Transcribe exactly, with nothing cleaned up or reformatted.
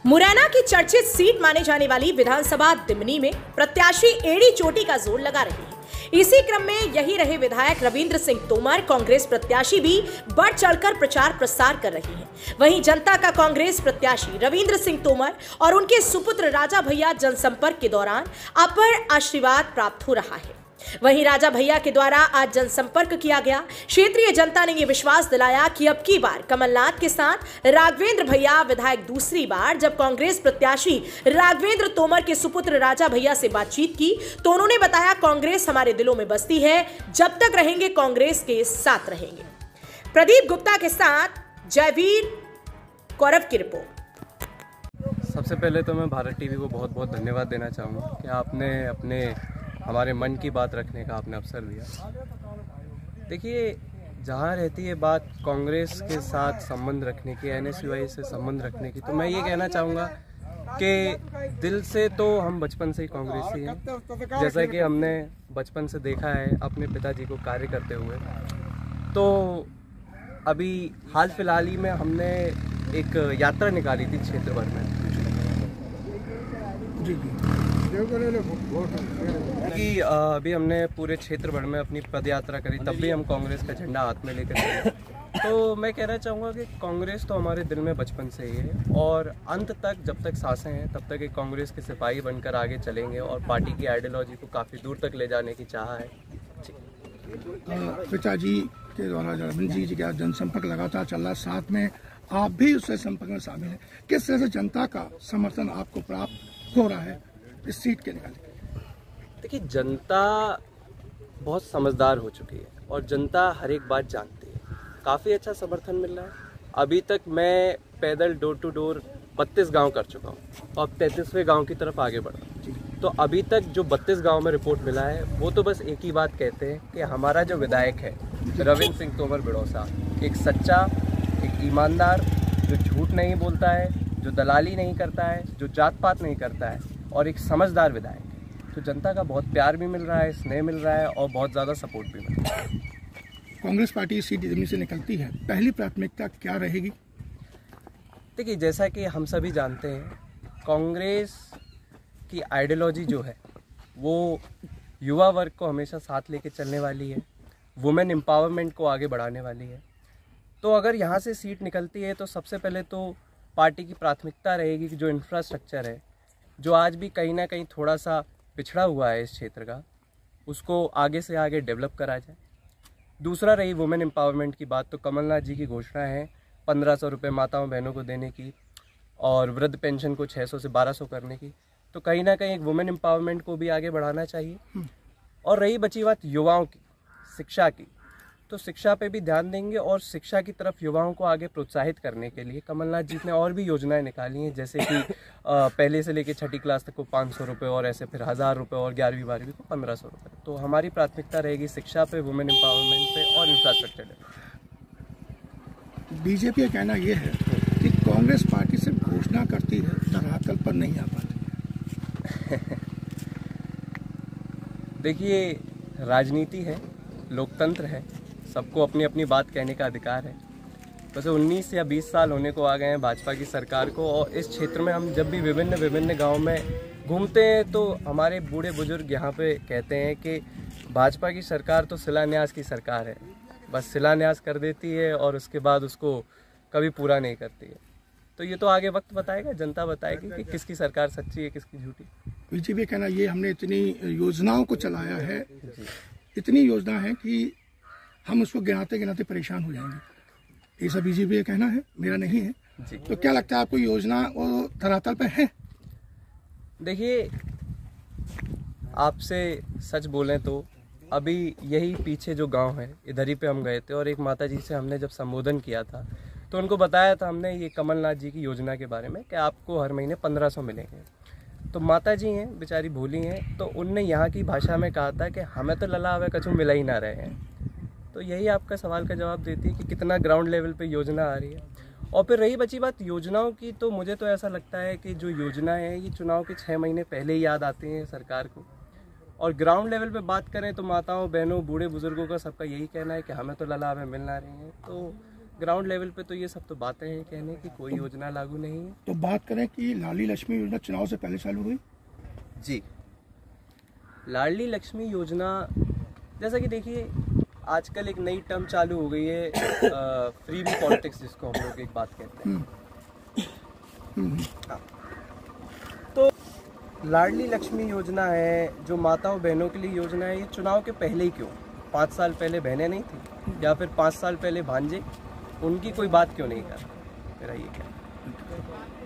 मुरैना की चर्चित सीट माने जाने वाली विधानसभा दिमनी में प्रत्याशी एड़ी चोटी का जोर लगा रही है। इसी क्रम में यही रहे विधायक रविंद्र सिंह तोमर कांग्रेस प्रत्याशी भी बढ़ चढ़कर प्रचार प्रसार कर रही है। वहीं जनता का कांग्रेस प्रत्याशी रविंद्र सिंह तोमर और उनके सुपुत्र राजा भैया जनसंपर्क के दौरान अपर आशीर्वाद प्राप्त हो रहा है। वहीं राजा भैया के द्वारा आज जनसंपर्क किया गया। क्षेत्रीय जनता ने यह विश्वास दिलाया कि अब की बार कमलनाथ के साथ राघवेंद्र भैया विधायक। दूसरी बार जब कांग्रेस प्रत्याशी राघवेंद्र तोमर के सुपुत्र राजा भैया से बातचीत की तो उन्होंने बताया, कांग्रेस हमारे दिलों में बसती है, जब तक रहेंगे कांग्रेस के साथ रहेंगे। प्रदीप गुप्ता के साथ जयवीर कौरव की रिपोर्ट। सबसे पहले तो मैं भारत टीवी को बहुत बहुत धन्यवाद देना चाहूँगा कि आपने अपने हमारे मन की बात रखने का आपने अवसर दिया। देखिए, जहाँ रहती है बात कांग्रेस के साथ संबंध रखने की, एन एस यू आई से संबंध रखने की, तो मैं ये कहना चाहूँगा कि दिल से तो हम बचपन से ही कांग्रेसी हैं। जैसा कि हमने बचपन से देखा है अपने पिताजी को कार्य करते हुए, तो अभी हाल फिलहाल ही में हमने एक यात्रा निकाली थी क्षेत्र भर में कि अभी हमने पूरे क्षेत्र भर में अपनी पद यात्रा करी, तब भी हम कांग्रेस का झंडा हाथ में लेकर चले। तो मैं कहना चाहूँगा कि कांग्रेस तो हमारे दिल में बचपन से ही है और अंत तक, जब तक सांसें हैं तब तक एक कांग्रेस के सिपाही बनकर आगे चलेंगे और पार्टी की आइडियोलॉजी को काफ़ी दूर तक ले जाने की चाह है। पिताजी के द्वारा रविंद्र जी जी का जनसंपर्क लगातार चल रहा है, साथ में आप भी उससे संपर्क में शामिल हैं। किस तरह से जनता का समर्थन आपको प्राप्त हो रहा है इस सीट के निकालने? देखिए, जनता बहुत समझदार हो चुकी है और जनता हर एक बात जानती है। काफ़ी अच्छा समर्थन मिल रहा है। अभी तक मैं पैदल डोर टू डोर बत्तीस गांव कर चुका हूँ और अब तैंतीसवें गांव की तरफ आगे बढ़ रहा हूँ। तो अभी तक जो बत्तीस गांव में रिपोर्ट मिला है वो तो बस एक ही बात कहते हैं कि हमारा जो विधायक है रविंद्र सिंह तोमर बिड़ौसा एक सच्चा, एक ईमानदार, जो झूठ नहीं बोलता है, जो दलाली नहीं करता है, जो जात पात नहीं करता है और एक समझदार विधायक है। तो जनता का बहुत प्यार भी मिल रहा है, स्नेह मिल रहा है और बहुत ज़्यादा सपोर्ट भी मिल रहा है। कांग्रेस पार्टी सीट दिल्ली से निकलती है, पहली प्राथमिकता क्या रहेगी? देखिए, जैसा कि हम सभी जानते हैं, कांग्रेस की आइडियोलॉजी जो है वो युवा वर्ग को हमेशा साथ लेके चलने वाली है, वुमेन एम्पावरमेंट को आगे बढ़ाने वाली है। तो अगर यहाँ से सीट निकलती है तो सबसे पहले तो पार्टी की प्राथमिकता रहेगी कि जो इंफ्रास्ट्रक्चर है, जो आज भी कहीं ना कहीं थोड़ा सा पिछड़ा हुआ है इस क्षेत्र का, उसको आगे से आगे डेवलप करा जाए। दूसरा रही वुमेन एम्पावरमेंट की बात, तो कमलनाथ जी की घोषणा है पंद्रह सौ रुपये माताओं बहनों को देने की और वृद्ध पेंशन को छः सौ से बारह सौ करने की। तो कहीं ना कहीं एक वुमेन एम्पावरमेंट को भी आगे बढ़ाना चाहिए। और रही बची बात युवाओं की, शिक्षा की, तो शिक्षा पे भी ध्यान देंगे और शिक्षा की तरफ युवाओं को आगे प्रोत्साहित करने के लिए कमलनाथ जी ने और भी योजनाएं निकाली हैं, जैसे कि पहले से लेकर छठी क्लास तक को पाँच सौ रुपये और ऐसे फिर हज़ार रुपये और ग्यारहवीं बारहवीं को पंद्रह सौ रुपये। तो हमारी प्राथमिकता रहेगी शिक्षा पे, वुमेन एम्पावरमेंट पे और इंफ्रास्ट्रक्चर डेवलपमेंट। बीजेपी का कहना यह है कि कांग्रेस पार्टी सिर्फ घोषणा करती है, धरातल पर नहीं आ पाती। देखिए, राजनीति है, लोकतंत्र है, सबको अपनी अपनी बात कहने का अधिकार है। वैसे उन्नीस या बीस साल होने को आ गए हैं भाजपा की सरकार को और इस क्षेत्र में हम जब भी विभिन्न विभिन्न गांव में घूमते हैं तो हमारे बूढ़े बुजुर्ग यहाँ पे कहते हैं कि भाजपा की सरकार तो शिलान्यास की सरकार है, बस शिलान्यास कर देती है और उसके बाद उसको कभी पूरा नहीं करती है। तो ये तो आगे वक्त बताएगा, जनता बताएगी कि किसकी सरकार सच्ची है, किसकी झूठी। बीजेपी का कहना ये, हमने इतनी योजनाओं को चलाया है, इतनी योजना है कि हम उसको गिनाते गिनाते परेशान हो जाएंगे। ये सब बीजेपी का कहना है, मेरा नहीं है जी। तो क्या लगता है आपको, योजना वो धरातल पे है? देखिए, आपसे सच बोलें तो अभी यही पीछे जो गांव है इधर ही पे हम गए थे और एक माता जी से हमने जब संबोधन किया था तो उनको बताया था हमने ये कमलनाथ जी की योजना के बारे में कि आपको हर महीने पंद्रह सौ मिलेंगे। तो माता जी हैं, बेचारी भूली हैं, तो उनने यहाँ की भाषा में कहा था कि हमें तो लला हवे कछु मिला ही ना रहे हैं। तो यही आपका सवाल का जवाब देती है कि कितना ग्राउंड लेवल पे योजना आ रही है। और फिर रही बची बात योजनाओं की, तो मुझे तो ऐसा लगता है कि जो योजनाएं हैं ये चुनाव के छः महीने पहले ही याद आती हैं सरकार को। और ग्राउंड लेवल पे बात करें तो माताओं, बहनों, बूढ़े बुजुर्गों का सबका यही कहना है कि हमें तो लला हमें मिल ना रही हैं। तो ग्राउंड लेवल पे तो ये सब तो बातें हैं कहने की, कोई तो, योजना लागू नहीं है। तो बात करें कि लाडली लक्ष्मी योजना चुनाव से पहले चालू हुई। जी, लाडली लक्ष्मी योजना जैसा कि देखिए आजकल एक नई टर्म चालू हो गई है, फ्री बी पॉलिटिक्स जिसको हम लोग एक बात कहते हैं। हाँ। तो लाडली लक्ष्मी योजना है जो माताओं बहनों के लिए योजना है, ये चुनाव के पहले ही क्यों? पाँच साल पहले बहनें नहीं थी या फिर पाँच साल पहले भांजे, उनकी कोई बात क्यों नहीं कर? मेरा ये क्या